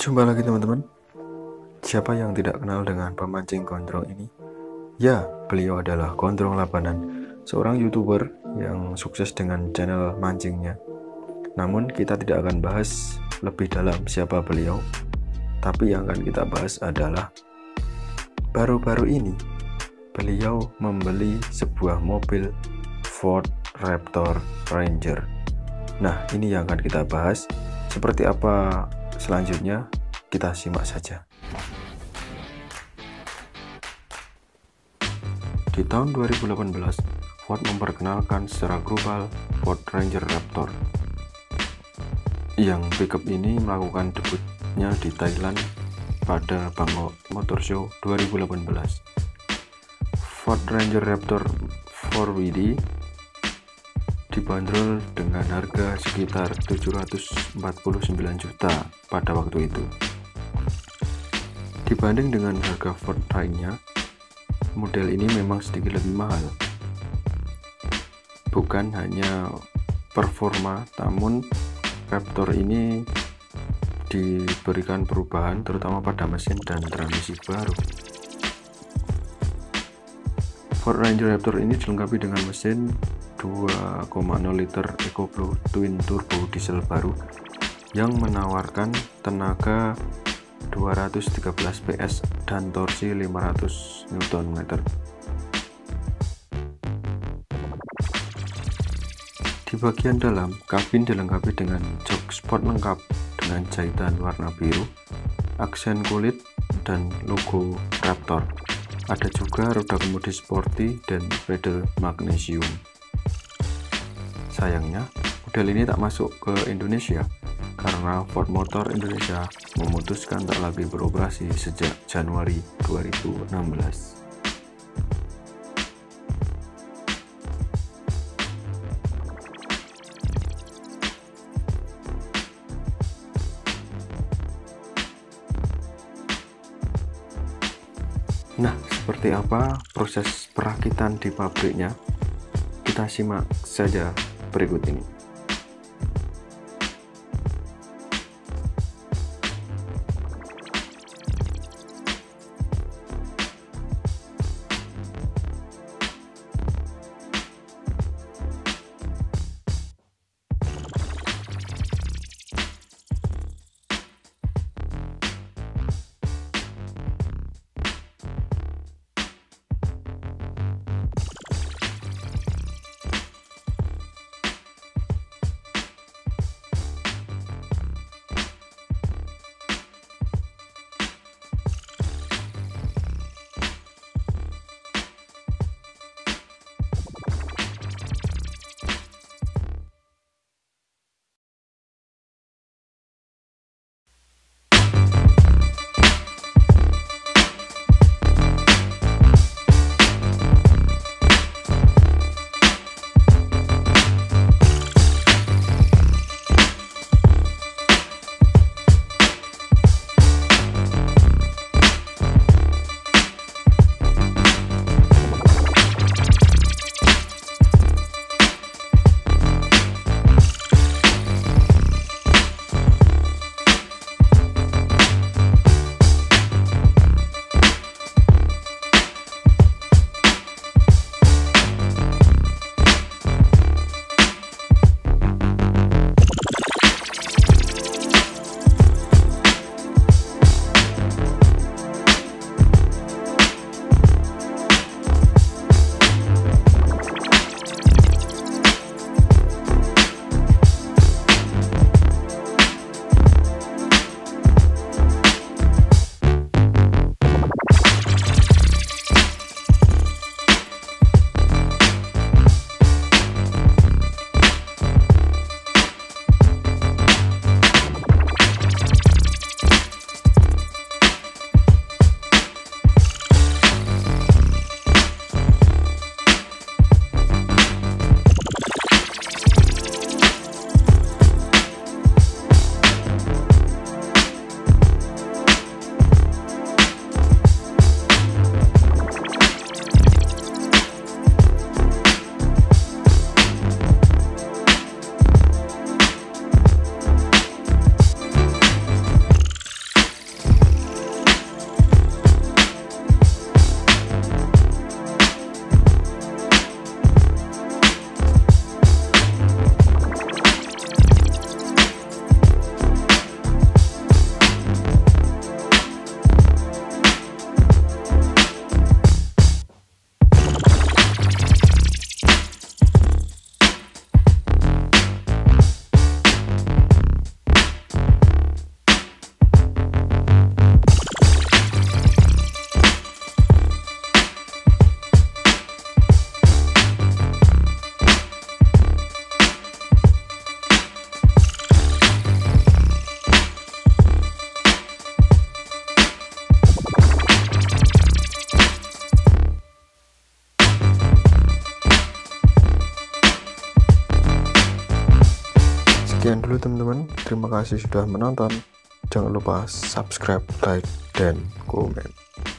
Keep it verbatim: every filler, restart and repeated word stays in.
Jumpa lagi teman-teman. Siapa yang tidak kenal dengan pemancing gondrong ini? Ya, beliau adalah Gondrong Labanan, seorang YouTuber yang sukses dengan channel mancingnya. Namun kita tidak akan bahas lebih dalam siapa beliau, tapi yang akan kita bahas adalah baru-baru ini beliau membeli sebuah mobil Ford Raptor Ranger. Nah, ini yang akan kita bahas. Seperti apa selanjutnya, kita simak saja. Di tahun dua ribu delapan belas, Ford memperkenalkan secara global Ford Ranger Raptor. Yang pickup ini melakukan debutnya di Thailand pada Bangkok Motor Show dua ribu delapan belas. Ford Ranger Raptor empat W D dibanderol dengan harga sekitar tujuh ratus empat puluh sembilan juta pada waktu itu. Dibanding dengan harga Ford lainnya, model ini memang sedikit lebih mahal. Bukan hanya performa, namun Raptor ini diberikan perubahan terutama pada mesin dan transmisi baru. Ford Ranger Raptor ini dilengkapi dengan mesin dua koma nol liter EcoBlue Twin Turbo diesel baru yang menawarkan tenaga dua ratus tiga belas P S dan torsi lima ratus newton meter. Di bagian dalam, kabin dilengkapi dengan jok sport lengkap dengan jahitan warna biru, aksen kulit, dan logo Raptor. Ada juga roda kemudi sporty dan pedal magnesium. Sayangnya, model ini tak masuk ke Indonesia karena Ford Motor Indonesia memutuskan tak lagi beroperasi sejak Januari dua ribu enam belas. Nah, seperti apa proses perakitan di pabriknya? Kita simak saja berikut ini. teman-teman, terima kasih sudah menonton. Jangan lupa subscribe, like, dan komen.